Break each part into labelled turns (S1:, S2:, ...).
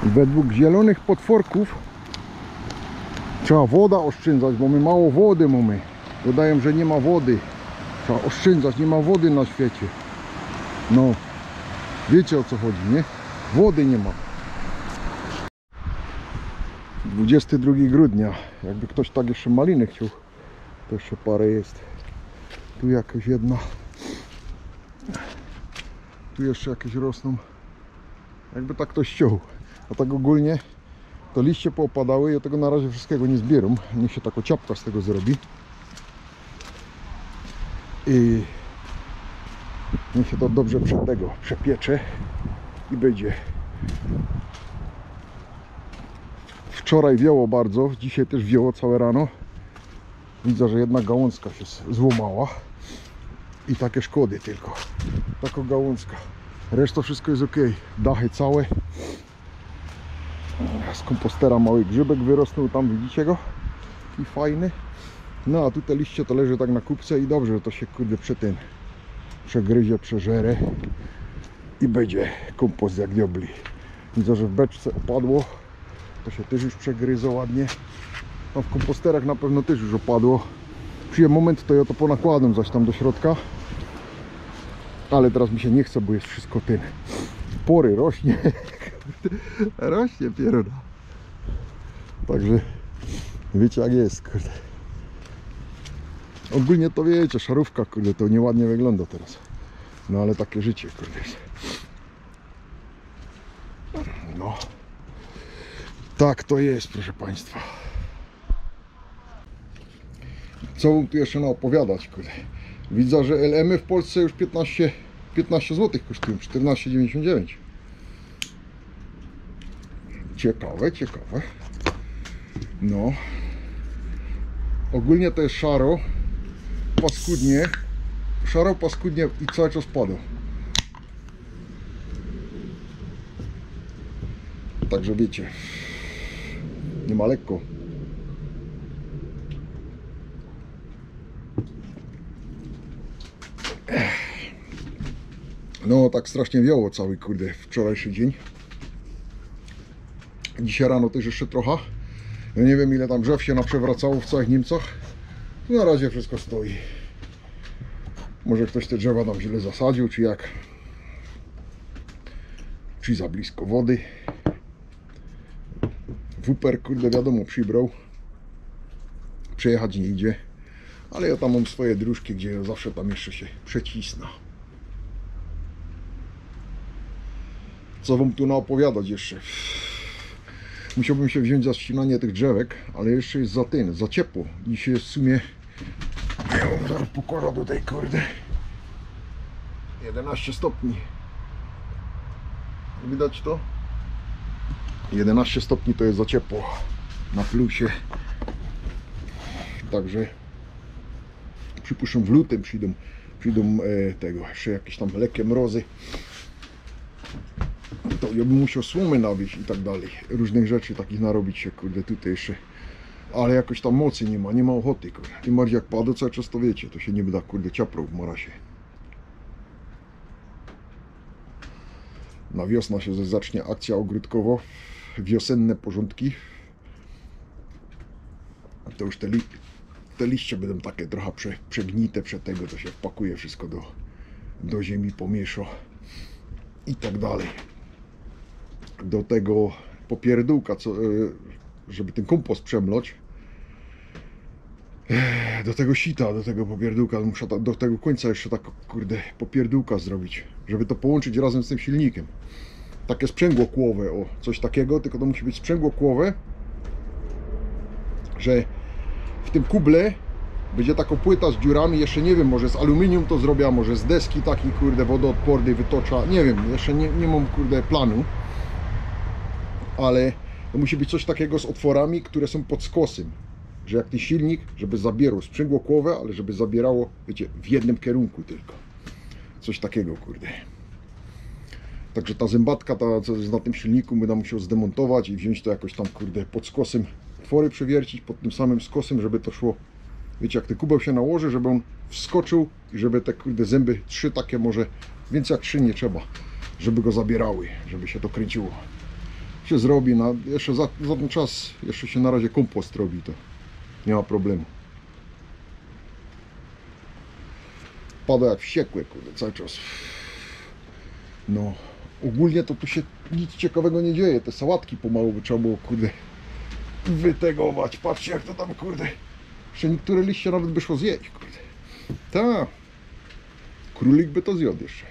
S1: Według zielonych potworków trzeba woda oszczędzać, bo my mało wody mamy. Dodają, że nie ma wody. Trzeba oszczędzać, nie ma wody na świecie. No, wiecie o co chodzi, nie? Wody nie ma. 22 grudnia. Jakby ktoś tak jeszcze maliny chciał, to jeszcze parę jest. Tu jakaś jedna. Tu jeszcze jakieś rosną. Jakby tak ktoś chciał. A tak ogólnie to liście poopadały i ja tego na razie wszystkiego nie zbieram. Niech się taka ciapka z tego zrobi. I niech się to dobrze przepiecze i będzie. Wczoraj wiało bardzo, dzisiaj też wiało całe rano. Widzę, że jedna gałązka się złamała i takie szkody tylko. Taka gałązka. Reszta wszystko jest ok. Dachy całe. Z kompostera mały grzybek wyrosnął, tam widzicie go? I fajny. No a tu te liście to leży tak na kubce i dobrze, że to się kurde przegryzie, przeżere i będzie kompost jak diabli. Widzę, że w beczce opadło, to się też już przegryzło ładnie. Tam w komposterach na pewno też już opadło. Przyjdzie moment, to ja to ponakładam zaś tam do środka, ale teraz mi się nie chce, bo jest wszystko ten pory, rośnie. Rośnie pieruna. Także wiecie jak jest, kurde. Ogólnie to wiecie, szarówka, kurde, to nieładnie wygląda teraz. No ale takie życie, kurde. No. Tak to jest, proszę Państwa. Co wam tu jeszcze opowiadać, kurde. Widzę, że LM-y w Polsce już 15 zł kosztują, 14,99. Ciekawe, ciekawe. No. Ogólnie to jest szaro, paskudnie i cały czas pada. Także wiecie, nie ma lekko. No tak strasznie wiało cały, kurde, wczorajszy dzień. Dzisiaj rano też jeszcze trochę. Ja nie wiem ile tam drzew się naprzewracało w całych Niemcach. Na razie wszystko stoi. Może ktoś te drzewa tam źle zasadził, czy jak. Czy za blisko wody. Wuper, kurde, wiadomo, przybrał. Przejechać nie idzie. Ale ja tam mam swoje dróżki, gdzie ja zawsze tam jeszcze się przecisnę. Co wam tu naopowiadać jeszcze? Musiałbym się wziąć za ścinanie tych drzewek, ale jeszcze jest za ciepło. Dzisiaj jest w sumie, zaraz pokłada do tej kurde, 11 stopni. Widać to? 11 stopni to jest za ciepło na plusie. Także przypuszczam w lutym przyjdą tego, jeszcze jakieś tam lekkie mrozy. To ja bym musiał słomy nawieść i tak dalej. Różnych rzeczy takich narobić się, kurde, tutaj jeszcze. Ale jakoś tam mocy nie ma ochoty, kurde. Tym bardziej jak pada cały czas, to wiecie, to się nie da, kurde, ciaprą w marasie. Na wiosnę się zacznie akcja ogródkowo. Wiosenne porządki. To już te liście będą takie trochę przegnite przed tego, to się wpakuje wszystko do ziemi, pomiesza i tak dalej. Do tego popierdółka, żeby ten kompost przemlać, do tego sita, do tego popierdółka, muszę do tego końca jeszcze tak, kurde, popierdółka zrobić, żeby to połączyć razem z tym silnikiem. Takie sprzęgło kłowe, o, coś takiego, tylko to musi być sprzęgło kłowe, że w tym kuble będzie taka płyta z dziurami, jeszcze nie wiem, może z aluminium to zrobię, a może z deski taki, kurde, wodoodporny, wytocza, nie wiem, jeszcze nie mam, kurde, planu. Ale to musi być coś takiego z otworami, które są pod skosem, że jak ten silnik, żeby zabierał sprzęgło kłowe, ale żeby zabierało, wiecie, w jednym kierunku tylko. Coś takiego, kurde. Także ta zębatka, co jest na tym silniku, będę musiał zdemontować i wziąć to jakoś tam, kurde, pod skosem, otwory przewiercić, pod tym samym skosem, żeby to szło, wiecie, jak ten kubeł się nałoży, żeby on wskoczył i żeby te, kurde, zęby 3 takie, może więcej jak 3 nie trzeba, żeby go zabierały, żeby się to kręciło. się zrobi, jeszcze za ten czas jeszcze się na razie kompost robi, to nie ma problemu. Pada jak wściekłe, kurde, cały czas. No, ogólnie to tu się nic ciekawego nie dzieje. Te sałatki pomału by trzeba było, kurde, wytegować. Patrzcie jak to tam, kurde. Jeszcze niektóre liście nawet by szło zjeść, kurde. Tak. Królik by to zjadł jeszcze.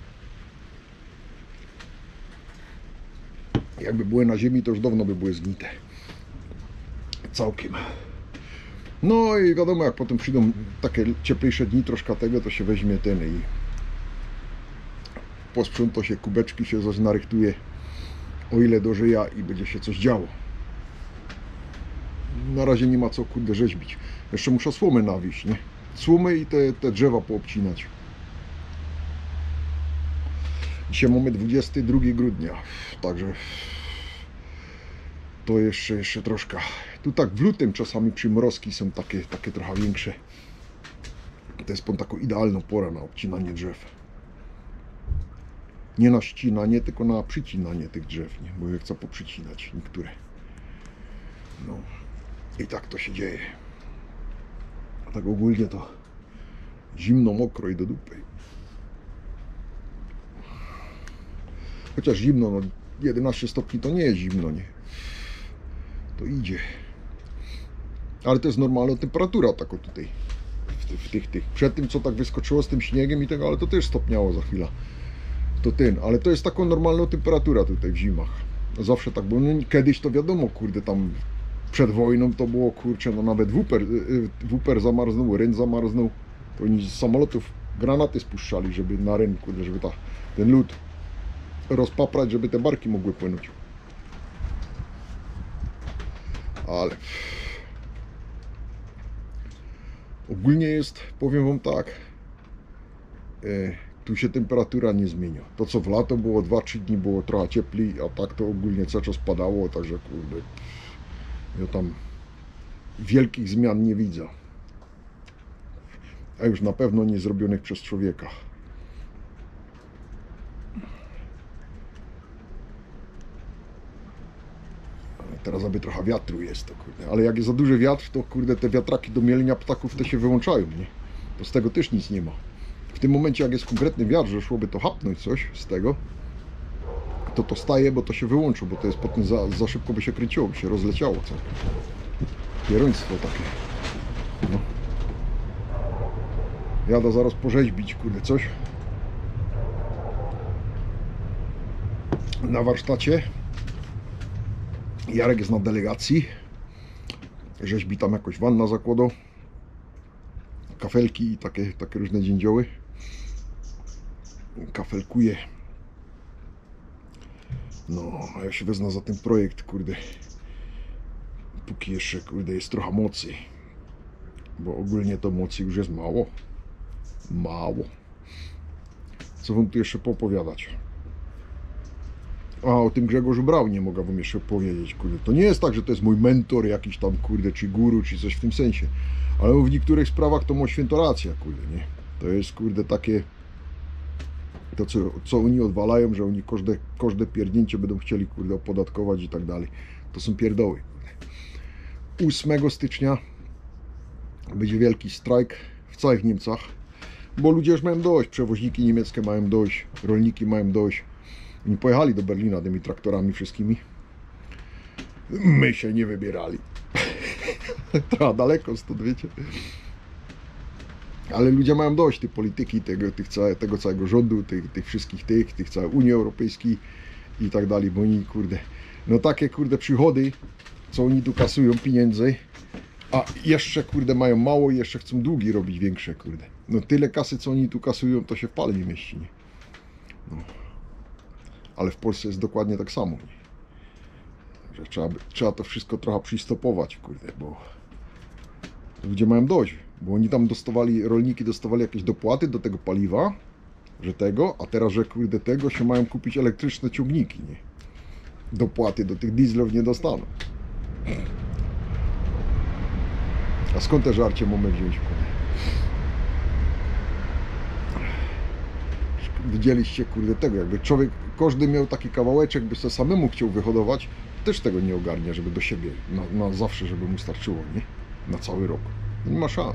S1: Jakby były na ziemi, to już dawno by były zgnite. Całkiem. No i wiadomo, jak potem przyjdą takie cieplejsze dni, troszkę tego, to się weźmie ten i posprząta się, kubeczki się coś narychtuje, o ile dożyja i będzie się coś działo. Na razie nie ma co, kurde, rzeźbić. Jeszcze muszę słomy nawieść, nie? Słomy i te drzewa poobcinać. Dzisiaj mamy 22 grudnia, także to jeszcze troszkę. Tu tak w lutym czasami przymrozki są takie trochę większe. To jest taką idealną porę na obcinanie drzew. Nie na ścinanie, tylko na przycinanie tych drzew, nie? Bo ja chcę poprzycinać niektóre. No i tak to się dzieje. A tak ogólnie to zimno, mokro i do dupy. Chociaż zimno, no 11 stopni to nie jest zimno, nie? To idzie. Ale to jest normalna temperatura taka tutaj. W tych. Przed tym co tak wyskoczyło z tym śniegiem i tego, ale to też stopniało za chwilę. To ale to jest taką normalną temperatura tutaj w zimach. Zawsze tak było. No, kiedyś to wiadomo, kurde, tam przed wojną to było, kurczę, no nawet wuper zamarznął, ryn zamarznął. To oni z samolotów granaty spuszczali, żeby na ryn, kurde, żeby ten lód rozpaprać, żeby te barki mogły płynąć. Ale ogólnie jest, powiem wam tak, tu się temperatura nie zmienia. To co w lato było 2-3 dni było trochę cieplej, a tak to ogólnie cały czas padało, także kurde, ja tam wielkich zmian nie widzę. A już na pewno nie zrobionych przez człowieka. Teraz aby trochę wiatru jest, to kurde. Ale jak jest za duży wiatr, to kurde te wiatraki do mielenia ptaków te się wyłączają, nie? To z tego też nic nie ma. W tym momencie jak jest konkretny wiatr, że szłoby to hapnąć coś z tego, to staje, bo to się wyłączyło, bo to jest potem za szybko by się kręciło, by się rozleciało całe. Pieruństwo takie. No. Jadę zaraz porzeźbić, kurde, coś. Na warsztacie. Jarek jest na delegacji. Rzeźbi tam jakoś wanna zakładał. Kafelki i takie różne dziędzioły. Kafelkuje. No, a ja się wezmę za ten projekt, kurde. Póki jeszcze, kurde, jest trochę mocy. Bo ogólnie to mocy już jest mało. Mało. Co wam tu jeszcze poopowiadać? A o tym Grzegorzu Braunie mogę wam jeszcze powiedzieć, kurde. To nie jest tak, że to jest mój mentor jakiś tam, kurde, czy guru, czy coś w tym sensie. Ale w niektórych sprawach to ma święto racja, kurde, nie? To jest, kurde, takie... To, co oni odwalają, że oni każde pierdnięcie będą chcieli, kurde, opodatkować i tak dalej. To są pierdoły, kurde. 8 stycznia będzie wielki strajk w całych Niemcach, bo ludzie już mają dość, przewoźniki niemieckie mają dość, rolniki mają dość. Oni pojechali do Berlina tymi traktorami wszystkimi. My się nie wybierali. Trochę daleko stąd, wiecie. Ale ludzie mają dość tej polityki, tego całego rządu, tych wszystkich tych całej Unii Europejskiej i tak dalej, bo oni, kurde, no takie, kurde, przychody, co oni tu kasują pieniędzy, a jeszcze, kurde, mają mało i jeszcze chcą długi robić większe, kurde. No tyle kasy, co oni tu kasują, to się w pale nie mieści, nie? No. Ale w Polsce jest dokładnie tak samo, nie? Że trzeba to wszystko trochę przystopować, kurde, bo ludzie mają dość, bo oni tam rolniki dostawali jakieś dopłaty do tego paliwa, że tego, a teraz, że kurde tego się mają kupić elektryczne ciągniki, nie? Dopłaty do tych dieslów nie dostaną. A skąd te żarcie mamy wziąć, kurde? Widzieliście, kurde, tego, jakby człowiek, każdy miał taki kawałeczek, by sobie samemu chciał wyhodować, też tego nie ogarnia, żeby do siebie, na zawsze, żeby mu starczyło, nie? Na cały rok. Nie ma szans.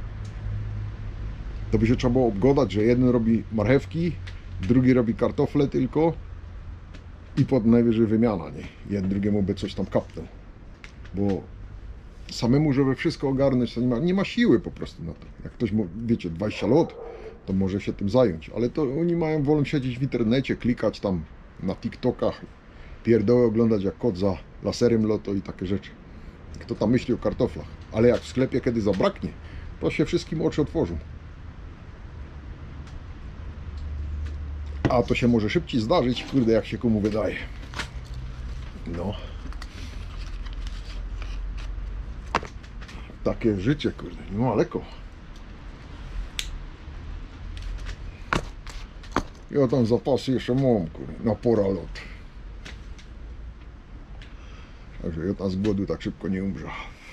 S1: To by się trzeba było obgadać, że jeden robi marchewki, drugi robi kartofle tylko i potem najwyżej wymiana, nie? Jeden drugiemu by coś tam kapnął. Bo samemu, żeby wszystko ogarnąć, to nie ma siły po prostu na to. Jak ktoś ma, wiecie, 20 lat, to może się tym zająć. Ale to oni wolą siedzieć w internecie, klikać tam na TikTokach, pierdoły oglądać jak kot za laserem loto i takie rzeczy. Kto tam myśli o kartoflach. Ale jak w sklepie kiedy zabraknie, to się wszystkim oczy otworzą. A to się może szybciej zdarzyć, kurde, jak się komu wydaje. No. Takie życie, kurde, nie ma lekko. Ja tam zapasy jeszcze mam, kurde, na pora lot. Także ja tam z głodu tak szybko nie umrze.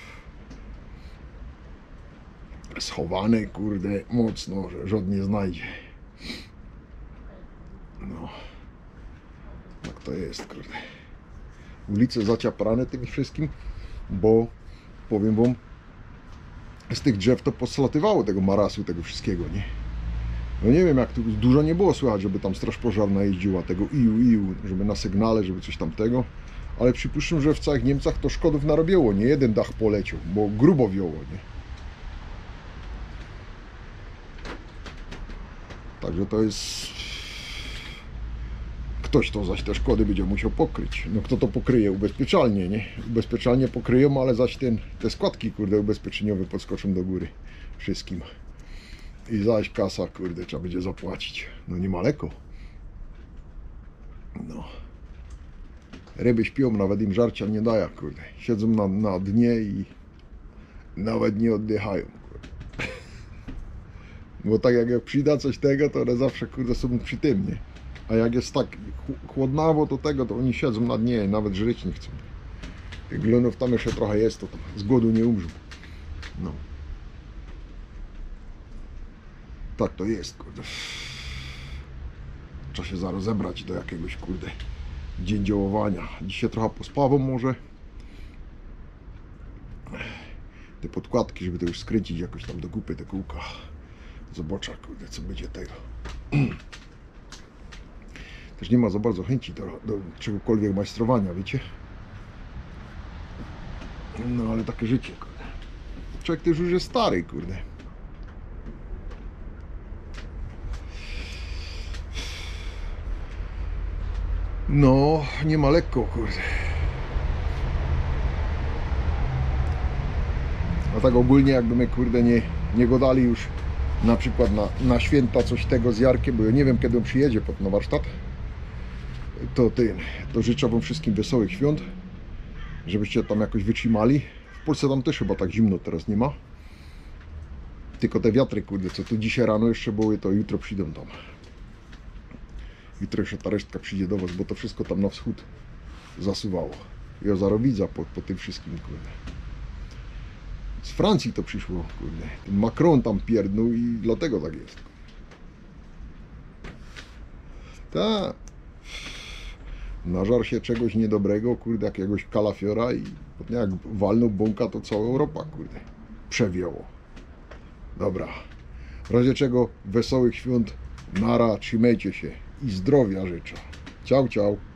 S1: Schowane, kurde, mocno, że żadnie znajdzie. No. Tak to jest, kurde. Ulice zaciaprane tym wszystkim, bo powiem wam, z tych drzew to poslatywało tego marasu, tego wszystkiego, nie? No nie wiem, jak tu dużo nie było słychać, żeby tam straż pożarna jeździła, tego iu, żeby na sygnale, żeby coś tamtego. Ale przypuszczam, że w całych Niemcach to szkodów narobiło, nie jeden dach poleciał, bo grubo wiało, nie? Także to jest... Ktoś to zaś te szkody będzie musiał pokryć. No kto to pokryje? Ubezpieczalnie, nie? Ubezpieczalnie pokryją, ale zaś te składki, kurde, ubezpieczeniowe podskoczą do góry wszystkim. I zaś kasa, kurde, trzeba będzie zapłacić. No nie ma lekko. No. Ryby śpią, nawet im żarcia nie daje, kurde. Siedzą na dnie i nawet nie oddychają, kurde. Bo tak jak przyda coś tego, to one zawsze, kurde, są przy tym, nie? A jak jest tak chłodnawo do tego, to oni siedzą na dnie i nawet żyć nie chcą. Tych glonów tam jeszcze trochę jest, to tam z głodu nie umrzą. No. Tak to jest, kurde. Trzeba się zaraz zebrać do jakiegoś, kurde, dzień działowania. Dzisiaj trochę pospawą może. Te podkładki, żeby to już skręcić jakoś tam do kupy, te kółka. Zobaczę, kurde, co będzie tego. Też nie ma za bardzo chęci do czegokolwiek majstrowania, wiecie? No ale takie życie, kurde. Człowiek też już jest stary, kurde. No, nie ma lekko, kurde. A tak ogólnie jakby my, kurde, nie godali już na przykład na święta coś tego z Jarkiem, bo ja nie wiem, kiedy on przyjedzie na warsztat. To życzę wam wszystkim wesołych świąt, żebyście tam jakoś wytrzymali. W Polsce tam też chyba tak zimno teraz nie ma. Tylko te wiatry, kurde, co tu dzisiaj rano jeszcze były, to jutro przyjdą tam. Jutro jeszcze ta resztka przyjdzie do was, bo to wszystko tam na wschód zasuwało. Jozarowidza po tym wszystkim, kurde. Z Francji to przyszło, kurde. Ten Macron tam pierdnął i dlatego tak jest. Tak. Nażar się czegoś niedobrego, kurde, jakiegoś kalafiora i potem jak walnął bąka, to cała Europa, kurde, przewiało. Dobra. W razie czego wesołych świąt, nara, trzymajcie się i zdrowia życzę. Ciao, ciao.